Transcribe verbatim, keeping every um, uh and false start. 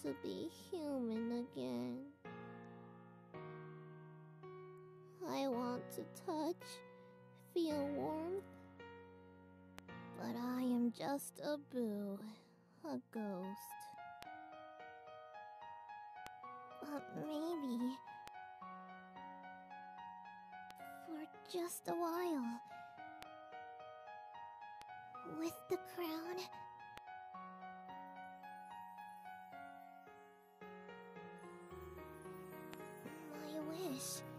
to be human again. I want to touch, feel warmth, but I am just a Boo, a ghost. But maybe, for just a while, with the crown, my wish